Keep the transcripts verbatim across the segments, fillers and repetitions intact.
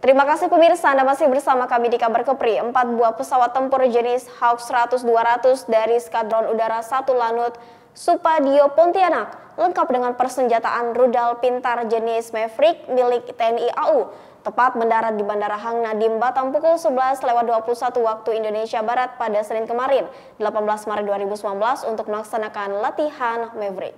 Terima kasih pemirsa, Anda masih bersama kami di Kabar Kepri. Empat buah pesawat tempur jenis Hawk seratus dua ratus dari Skadron Udara satu Lanut Supadio Pontianak lengkap dengan persenjataan rudal pintar jenis Maverick milik T N I A U tepat mendarat di Bandara Hang Nadiem Batam pukul sebelas lewat dua puluh satu waktu Indonesia Barat pada Senin kemarin, delapan belas Maret dua ribu sembilan belas untuk melaksanakan latihan Maverick.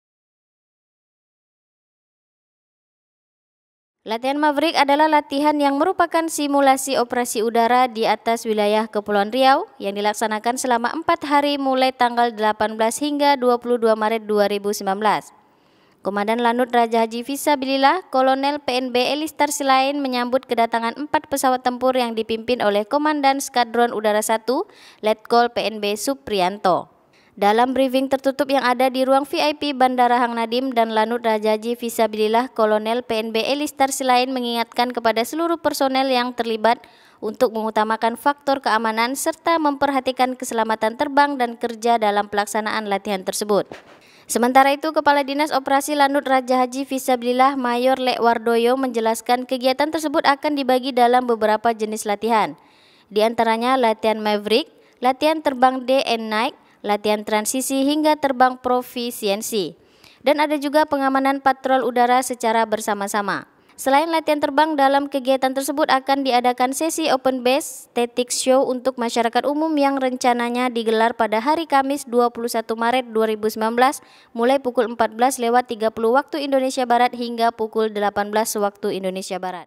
Latihan Maverick adalah latihan yang merupakan simulasi operasi udara di atas wilayah Kepulauan Riau yang dilaksanakan selama empat hari mulai tanggal delapan belas hingga dua puluh dua Maret dua ribu sembilan belas. Komandan Lanut Raja Haji Fisabilillah, Kolonel P N B Elistar Silain menyambut kedatangan empat pesawat tempur yang dipimpin oleh Komandan Skadron Udara satu, Letkol P N B Supriyanto. Dalam briefing tertutup yang ada di ruang V I P Bandara Hang Nadiem dan Lanut Raja Haji Fisabilillah, Kolonel P N B Elistar Silain mengingatkan kepada seluruh personel yang terlibat untuk mengutamakan faktor keamanan serta memperhatikan keselamatan terbang dan kerja dalam pelaksanaan latihan tersebut. Sementara itu, Kepala Dinas Operasi Lanut Raja Haji Fisabilillah Mayor Lek Wardoyo menjelaskan kegiatan tersebut akan dibagi dalam beberapa jenis latihan. Di antaranya latihan Maverick, latihan terbang day and night, latihan transisi hingga terbang profisiensi. Dan ada juga pengamanan patrol udara secara bersama-sama. Selain latihan terbang, dalam kegiatan tersebut akan diadakan sesi open base static show untuk masyarakat umum yang rencananya digelar pada hari Kamis dua puluh satu Maret dua ribu sembilan belas mulai pukul empat belas lewat tiga puluh waktu Indonesia Barat hingga pukul delapan belas waktu Indonesia Barat.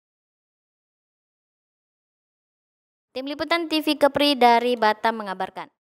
Tim Liputan T V Kepri dari Batam mengabarkan.